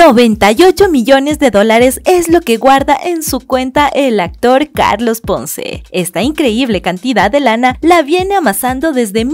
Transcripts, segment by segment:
98 millones de dólares es lo que guarda en su cuenta el actor Carlos Ponce. Esta increíble cantidad de lana la viene amasando desde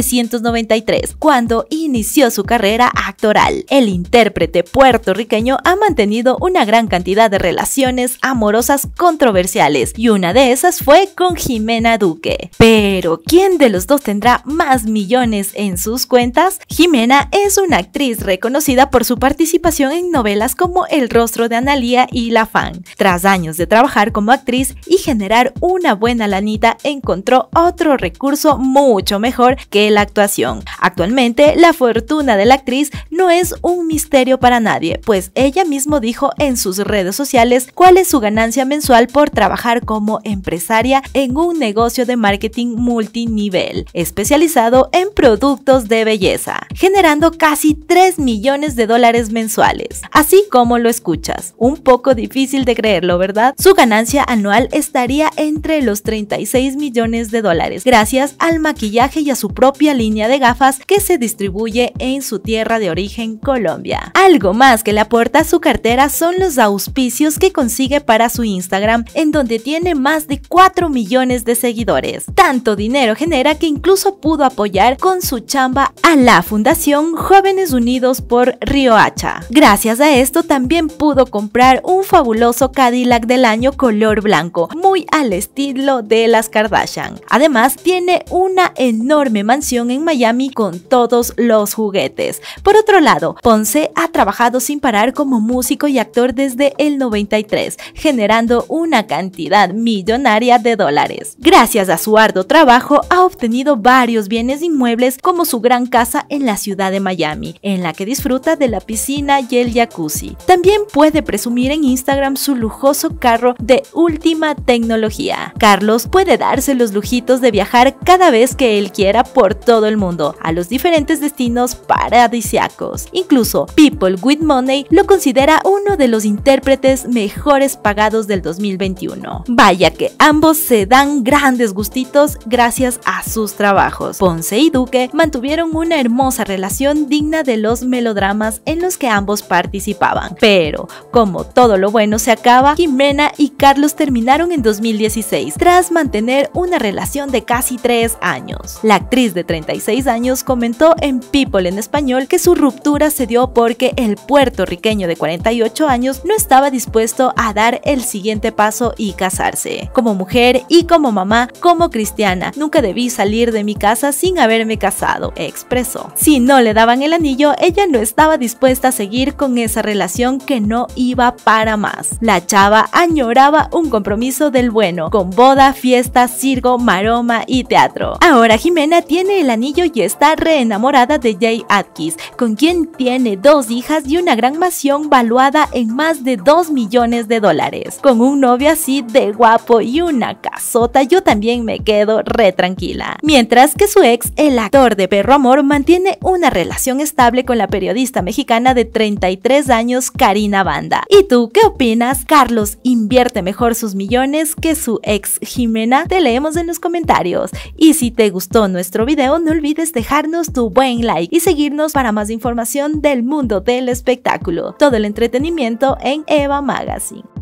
1993, cuando inició su carrera actoral. El intérprete puertorriqueño ha mantenido una gran cantidad de relaciones amorosas controversiales, y una de esas fue con Ximena Duque. Pero, ¿quién de los dos tendrá más millones en sus cuentas? Ximena es una actriz reconocida por su participación en novelas como El rostro de Analía y La Fan. Tras años de trabajar como actriz y generar una buena lanita, encontró otro recurso mucho mejor que la actuación. Actualmente, la fortuna de la actriz no es un misterio para nadie, pues ella misma dijo en sus redes sociales cuál es su ganancia mensual por trabajar como empresaria en un negocio de marketing multinivel, especializado en productos de belleza, generando casi 3 millones de dólares mensuales. Así como lo escuchas, un poco difícil de creerlo, ¿verdad? Su ganancia anual estaría entre los 36 millones de dólares, gracias al maquillaje y a su propia línea de gafas que se distribuye en su tierra de origen, Colombia. Algo más que le aporta a su cartera son los auspicios que consigue para su Instagram, en donde tiene más de 4 millones de seguidores. Tanto dinero genera que incluso pudo apoyar con su chamba a la Fundación Jóvenes Unidos por Riohacha. Gracias a esto también pudo comprar un fabuloso Cadillac del año color blanco, muy al estilo de las Kardashian. Además, tiene una enorme mansión en Miami con todos los juguetes. Por otro lado, Ponce ha trabajado sin parar como músico y actor desde el 93, generando una cantidad millonaria de dólares. Gracias a su arduo trabajo, ha obtenido varios bienes inmuebles, como su gran casa en la ciudad de Miami, en la que disfruta de la piscina y el jacuzzi. También puede presumir en Instagram su lujoso carro de última tecnología. Carlos puede darse los lujitos de viajar cada vez que él quiera por todo el mundo, a los diferentes destinos paradisíacos. Incluso People with Money lo considera uno de los intérpretes mejores pagados del 2021. Vaya que ambos se dan grandes gustitos gracias a sus trabajos. Ponce y Duque mantuvieron una hermosa relación digna de los melodramas en los que ambos participaban. Pero, como todo lo bueno se acaba, Ximena y Carlos terminaron en 2016, tras mantener una relación de casi 3 años. La actriz de 36 años comentó en People en español que su ruptura se dio porque el puertorriqueño de 48 años no estaba dispuesto a dar el siguiente paso y casarse. Como mujer y como mamá, como cristiana, nunca debí salir de mi casa sin haberme casado, expresó. Si no le daban el anillo, ella no estaba dispuesta a seguir con esa relación que no iba para más. La chava añoraba un compromiso del bueno, con boda, fiesta, circo, maroma y teatro. Ahora Ximena tiene el anillo y está reenamorada de Jay Atkins, con quien tiene 2 hijas y una gran mansión valuada en más de 2 millones de dólares. Con un novio así de guapo y una casota, yo también me quedo re tranquila. Mientras que su ex, el actor de Perro Amor, mantiene una relación estable con la periodista mexicana de 33 años, Karina Banda. ¿Y tú qué opinas? ¿Carlos invierte mejor sus millones que su ex Ximena? Te leemos en los comentarios. Y si te gustó nuestro video, no olvides dejarnos tu buen like y seguirnos para más información del mundo del espectáculo. Todo el entretenimiento en Eva Magazine.